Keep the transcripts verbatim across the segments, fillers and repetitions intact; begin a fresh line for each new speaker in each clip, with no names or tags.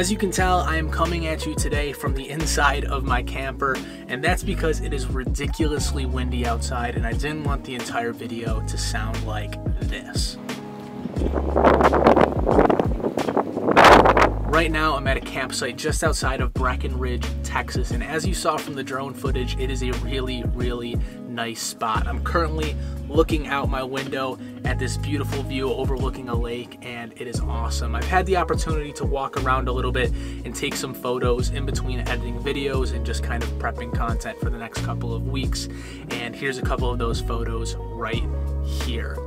As you can tell, I am coming at you today from the inside of my camper, and that's because it is ridiculously windy outside and I didn't want the entire video to sound like this. Right now I'm at a campsite just outside of Breckenridge, Texas, and as you saw from the drone footage, it is a really, really nice spot. I'm currently looking out my window at this beautiful view overlooking a lake, and it is awesome. I've had the opportunity to walk around a little bit and take some photos in between editing videos and just kind of prepping content for the next couple of weeks, and here's a couple of those photos right here.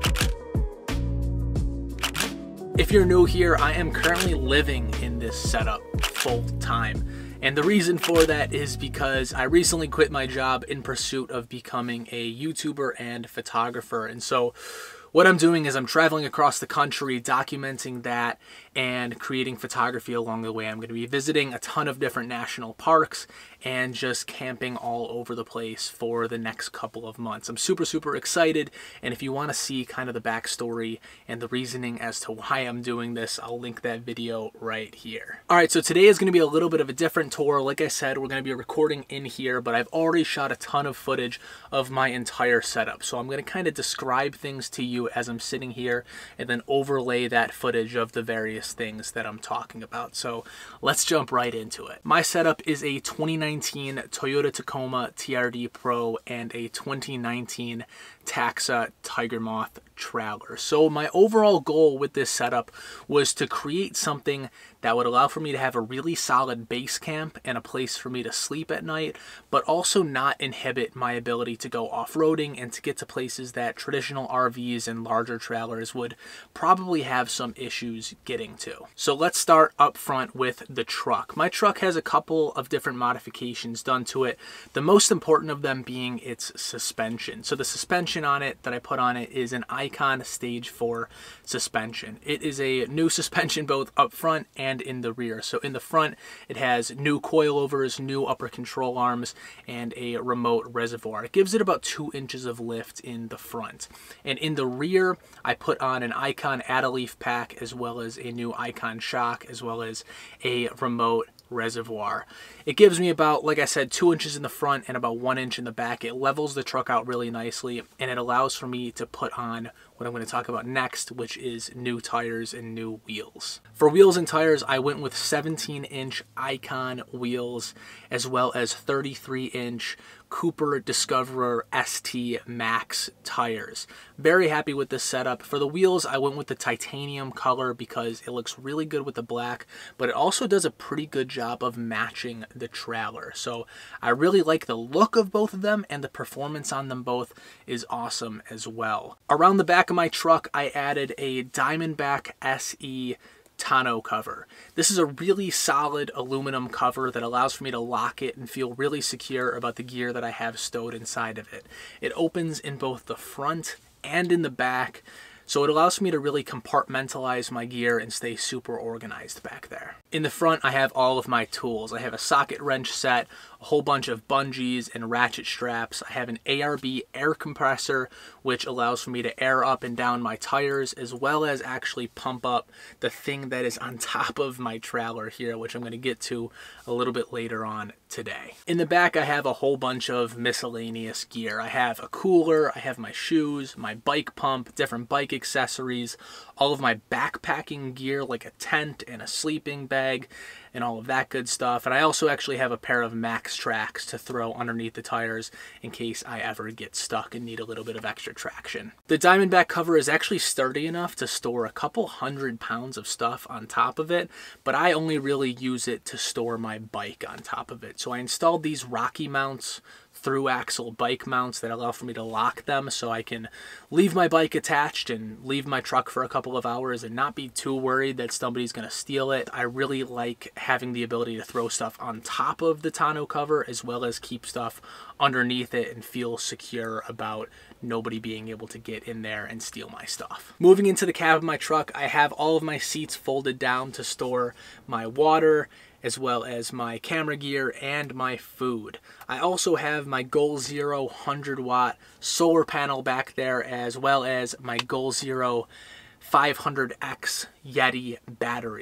If you're new here, I am currently living in this setup full time. And the reason for that is because I recently quit my job in pursuit of becoming a YouTuber and photographer. And so what I'm doing is I'm traveling across the country, documenting that and creating photography along the way. I'm going to be visiting a ton of different national parks and just camping all over the place for the next couple of months. I'm super, super excited. And if you want to see kind of the backstory and the reasoning as to why I'm doing this, I'll link that video right here. All right, so today is going to be a little bit of a different tour. Like I said, we're going to be recording in here, but I've already shot a ton of footage of my entire setup. So I'm going to kind of describe things to you as I'm sitting here and then overlay that footage of the various things that I'm talking about. So let's jump right into it. My setup is a twenty nineteen Toyota Tacoma T R D Pro and a twenty nineteen Taxa Tiger Moth trailer. So my overall goal with this setup was to create something that would allow for me to have a really solid base camp and a place for me to sleep at night, but also not inhibit my ability to go off-roading and to get to places that traditional R Vs and larger trailers would probably have some issues getting to. So let's start up front with the truck. My truck has a couple of different modifications done to it, the most important of them being its suspension. So the suspension on it that I put on it is an Icon Stage four suspension. It is a new suspension both up front and in the rear. So in the front, it has new coilovers, new upper control arms, and a remote reservoir. It gives it about two inches of lift in the front. And in the rear, I put on an Icon Add-A-Leaf pack, as well as a new Icon shock, as well as a remote reservoir. It gives me about, like I said, two inches in the front and about one inch in the back. It levels the truck out really nicely, and it allows for me to put on what I'm going to talk about next, which is new tires and new wheels. For wheels and tires, I went with seventeen inch Icon wheels, as well as thirty-three inch Cooper Discoverer S T Max tires. Very happy with this setup. For the wheels, I went with the titanium color because it looks really good with the black, but it also does a pretty good job of matching the trailer. So I really like the look of both of them, and the performance on them both is awesome as well. Around the back of my truck, I added a Diamondback S E tonneau cover. This is a really solid aluminum cover that allows for me to lock it and feel really secure about the gear that I have stowed inside of it. It opens in both the front and in the back, so it allows me to really compartmentalize my gear and stay super organized back there. In the front, I have all of my tools. I have a socket wrench set, a whole bunch of bungees and ratchet straps. I have an A R B air compressor, which allows for me to air up and down my tires, as well as actually pump up the thing that is on top of my trailer here, which I'm going to get to a little bit later on today. In the back, I have a whole bunch of miscellaneous gear. I have a cooler, I have my shoes, my bike pump, different bike accessories, all of my backpacking gear like a tent and a sleeping bag, and all of that good stuff. And I also actually have a pair of Max Tracks to throw underneath the tires in case I ever get stuck and need a little bit of extra traction. The Diamondback cover is actually sturdy enough to store a couple hundred pounds of stuff on top of it, but I only really use it to store my bike on top of it. So I installed these Rocky mounts, through axle bike mounts that allow for me to lock them so I can leave my bike attached and leave my truck for a couple of hours and not be too worried that somebody's going to steal it. I really like having the ability to throw stuff on top of the tonneau cover as well as keep stuff underneath it and feel secure about nobody being able to get in there and steal my stuff. Moving into the cab of my truck, I have all of my seats folded down to store my water, as well as my camera gear and my food. I also have my Goal Zero one hundred watt solar panel back there, as well as my Goal Zero five hundred X Yeti battery.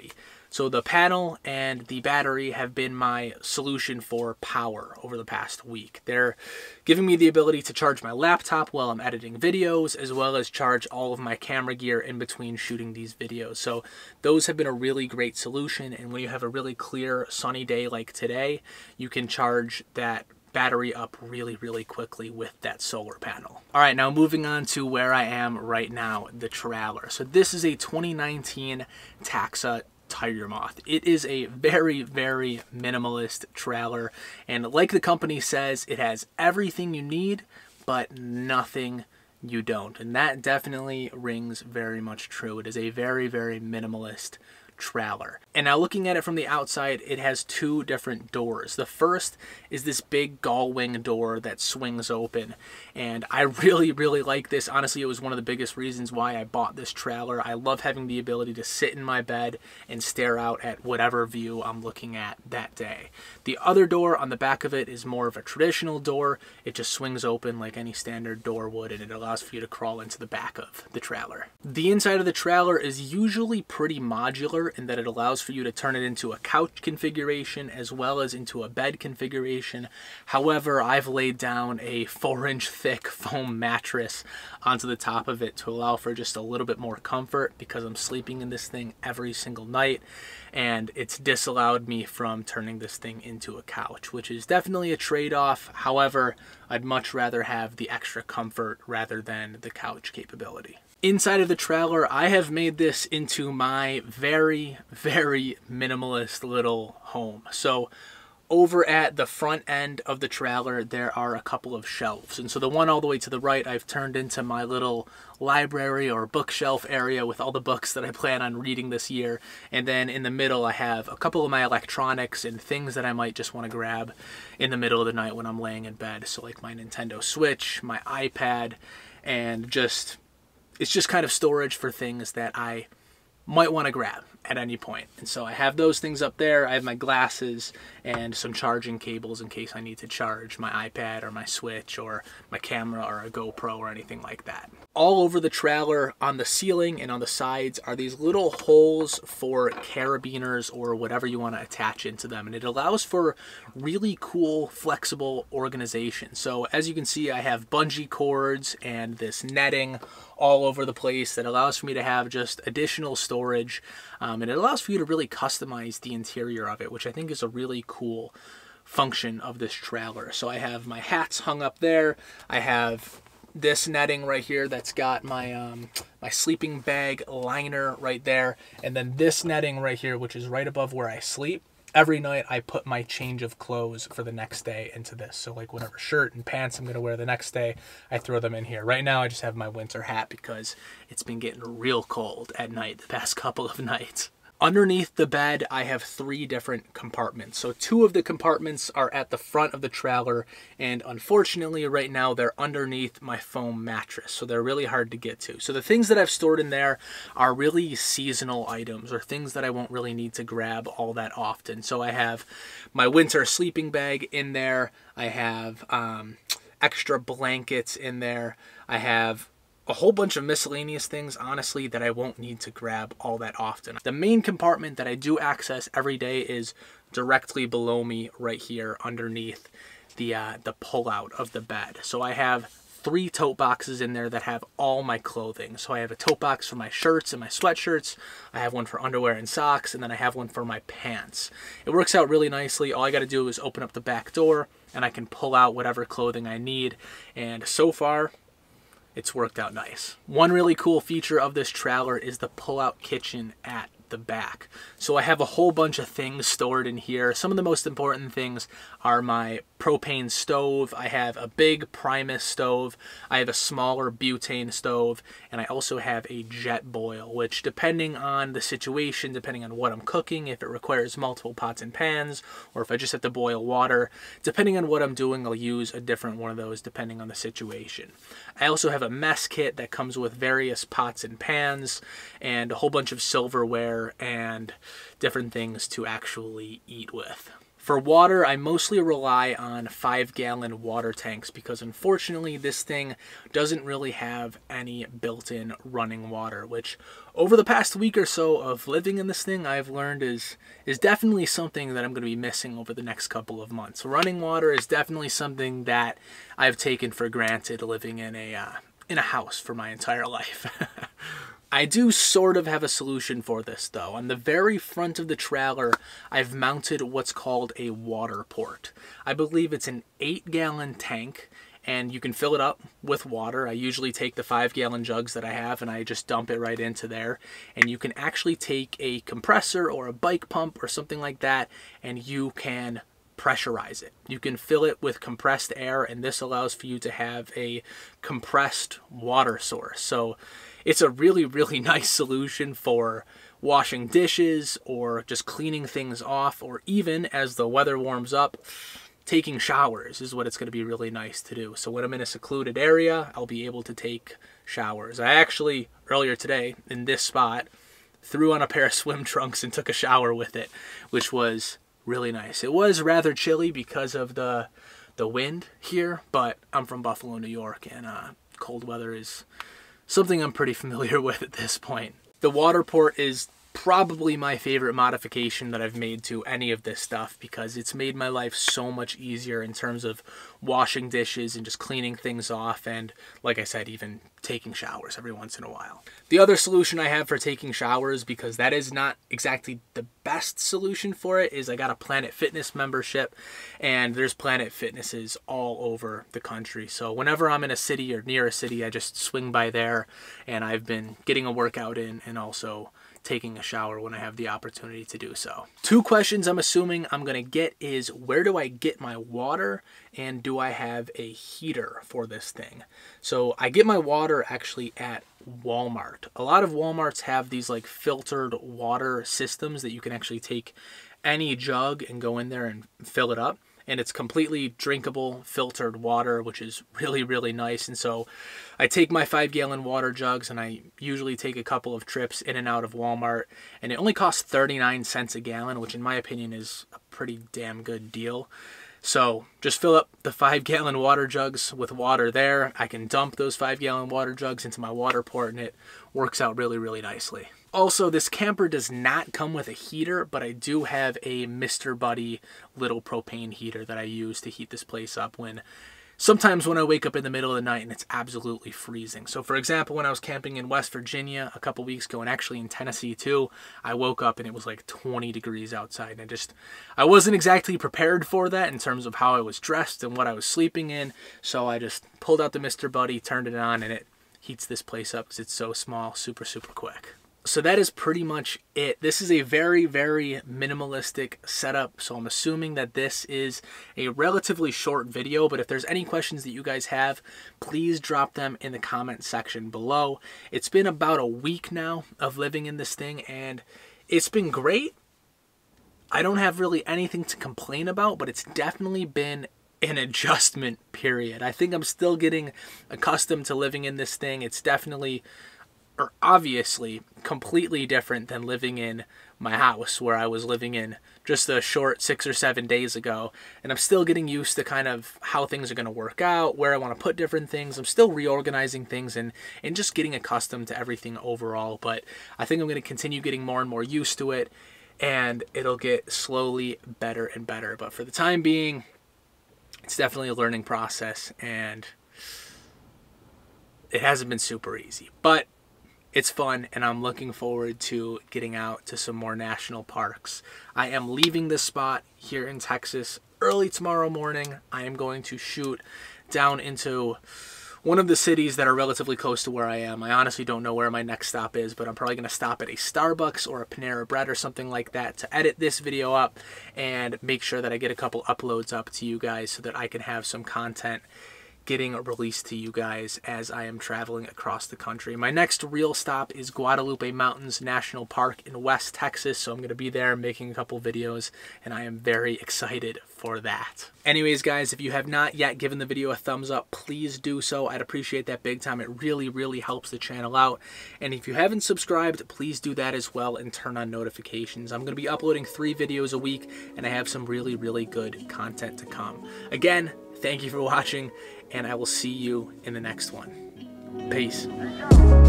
So the panel and the battery have been my solution for power over the past week. They're giving me the ability to charge my laptop while I'm editing videos, as well as charge all of my camera gear in between shooting these videos. So those have been a really great solution, and when you have a really clear sunny day like today, you can charge that battery up really, really quickly with that solar panel. All right, now moving on to where I am right now, the Traveler. So this is a twenty nineteen Taxa Tiger Moth. It is a very, very minimalist trailer, and like the company says, it has everything you need, but nothing you don't. And that definitely rings very much true. It is a very, very minimalist trailer. And now looking at it from the outside, it has two different doors. The first is this big gull wing door that swings open, and I really, really like this. Honestly, it was one of the biggest reasons why I bought this trailer. I love having the ability to sit in my bed and stare out at whatever view I'm looking at that day. The other door on the back of it is more of a traditional door. It just swings open like any standard door would, and it allows for you to crawl into the back of the trailer. The inside of the trailer is usually pretty modular in that it allows for you to turn it into a couch configuration as well as into a bed configuration. However, I've laid down a four inch thick foam mattress onto the top of it to allow for just a little bit more comfort, because I'm sleeping in this thing every single night, and it's disallowed me from turning this thing into a couch, which is definitely a trade-off. However, I'd much rather have the extra comfort rather than the couch capability. Inside of the trailer, I have made this into my very, very minimalist little home. So over at the front end of the trailer, there are a couple of shelves. And so the one all the way to the right, I've turned into my little library or bookshelf area with all the books that I plan on reading this year. And then in the middle, I have a couple of my electronics and things that I might just want to grab in the middle of the night when I'm laying in bed. So like my Nintendo Switch, my iPad, and just... it's just kind of storage for things that I might want to grab at any point. And so I have those things up there. I have my glasses and some charging cables in case I need to charge my iPad or my Switch or my camera or a GoPro or anything like that. All over the trailer, on the ceiling and on the sides, are these little holes for carabiners or whatever you want to attach into them. And it allows for really cool, flexible organization. So as you can see, I have bungee cords and this netting all over the place that allows for me to have just additional storage. Um, and it allows for you to really customize the interior of it, which I think is a really cool function of this trailer. So I have my hats hung up there. I have this netting right here that's got my um, my sleeping bag liner right there. And then this netting right here, which is right above where I sleep. Every night I put my change of clothes for the next day into this. So like whatever shirt and pants I'm going to wear the next day, I throw them in here. Right now I just have my winter hat because it's been getting real cold at night the past couple of nights. Underneath the bed, I have three different compartments. So two of the compartments are at the front of the trailer, and unfortunately right now they're underneath my foam mattress, so they're really hard to get to. So the things that I've stored in there are really seasonal items or things that I won't really need to grab all that often. So I have my winter sleeping bag in there. I have um, extra blankets in there. I have a whole bunch of miscellaneous things, honestly, that I won't need to grab all that often. The main compartment that I do access every day is directly below me right here underneath the, uh, the pull-out of the bed. So I have three tote boxes in there that have all my clothing. So I have a tote box for my shirts and my sweatshirts. I have one for underwear and socks, and then I have one for my pants. It works out really nicely. All I got to do is open up the back door, and I can pull out whatever clothing I need. And so far, it's worked out nice. One really cool feature of this trailer is the pull-out kitchen at the back. So I have a whole bunch of things stored in here. Some of the most important things are my propane stove. I have a big Primus stove. I have a smaller butane stove, and I also have a jet boil, which depending on the situation, depending on what I'm cooking, if it requires multiple pots and pans, or if I just have to boil water, depending on what I'm doing, I'll use a different one of those depending on the situation. I also have a mess kit that comes with various pots and pans and a whole bunch of silverware and different things to actually eat with. For water, I mostly rely on five gallon water tanks because unfortunately this thing doesn't really have any built-in running water, which over the past week or so of living in this thing I've learned is is definitely something that I'm going to be missing over the next couple of months. Running water is definitely something that I've taken for granted living in a uh, in a house for my entire life. I do sort of have a solution for this though. On the very front of the trailer, I've mounted what's called a water port. I believe it's an eight gallon tank and you can fill it up with water. I usually take the five gallon jugs that I have and I just dump it right into there. And you can actually take a compressor or a bike pump or something like that and you can pressurize it. You can fill it with compressed air and this allows for you to have a compressed water source. So it's a really, really nice solution for washing dishes or just cleaning things off, or even as the weather warms up, taking showers is what it's going to be really nice to do. So when I'm in a secluded area, I'll be able to take showers. I actually, earlier today, in this spot, threw on a pair of swim trunks and took a shower with it, which was really nice. It was rather chilly because of the the wind here, but I'm from Buffalo, New York, and uh, cold weather is something I'm pretty familiar with at this point. The water port is probably my favorite modification that I've made to any of this stuff because it's made my life so much easier in terms of washing dishes and just cleaning things off, and like I said, even taking showers every once in a while. The other solution I have for taking showers, because that is not exactly the best solution for it, is I got a Planet Fitness membership and there's Planet Fitnesses all over the country. So whenever I'm in a city or near a city, I just swing by there and I've been getting a workout in and also taking a shower when I have the opportunity to do so. Two questions I'm assuming I'm going to get is, where do I get my water and do I have a heater for this thing? So I get my water actually at Walmart. A lot of Walmarts have these like filtered water systems that you can actually take any jug and go in there and fill it up. And it's completely drinkable filtered water, which is really, really nice. And so I take my five gallon water jugs and I usually take a couple of trips in and out of Walmart, and it only costs thirty-nine cents a gallon, which in my opinion is a pretty damn good deal. So just fill up the five gallon water jugs with water there. I can dump those five gallon water jugs into my water port and it works out really, really nicely. Also, this camper does not come with a heater, but I do have a Mister Buddy little propane heater that I use to heat this place up when sometimes when I wake up in the middle of the night and it's absolutely freezing. So for example, when I was camping in West Virginia a couple weeks ago, and actually in Tennessee too, I woke up and it was like twenty degrees outside, and I just, I wasn't exactly prepared for that in terms of how I was dressed and what I was sleeping in. So I just pulled out the Mister Buddy, turned it on, and it heats this place up because it's so small, super, super quick. So that is pretty much it. This is a very, very minimalistic setup, so I'm assuming that this is a relatively short video, but if there's any questions that you guys have, please drop them in the comment section below. It's been about a week now of living in this thing, and it's been great. I don't have really anything to complain about, but it's definitely been an adjustment period. I think I'm still getting accustomed to living in this thing. It's definitely, or obviously, completely different than living in my house where I was living in just a short six or seven days ago. And I'm still getting used to kind of how things are going to work out, where I want to put different things. I'm still reorganizing things and, and just getting accustomed to everything overall. But I think I'm going to continue getting more and more used to it, and it'll get slowly better and better. But for the time being, it's definitely a learning process, and it hasn't been super easy. But it's fun, and I'm looking forward to getting out to some more national parks. I am leaving this spot here in Texas early tomorrow morning. I am going to shoot down into one of the cities that are relatively close to where I am. I honestly don't know where my next stop is, but I'm probably going to stop at a Starbucks or a Panera Bread or something like that to edit this video up and make sure that I get a couple uploads up to you guys so that I can have some content getting released to you guys as I am traveling across the country. My next real stop is Guadalupe Mountains National Park in West Texas, so I'm going to be there making a couple videos, and I am very excited for that. Anyways, guys, if you have not yet given the video a thumbs up, please do so. I'd appreciate that big time. It really, really helps the channel out. And if you haven't subscribed, please do that as well and turn on notifications. I'm going to be uploading three videos a week, and I have some really, really good content to come. Again, thank you for watching, and I will see you in the next one. Peace.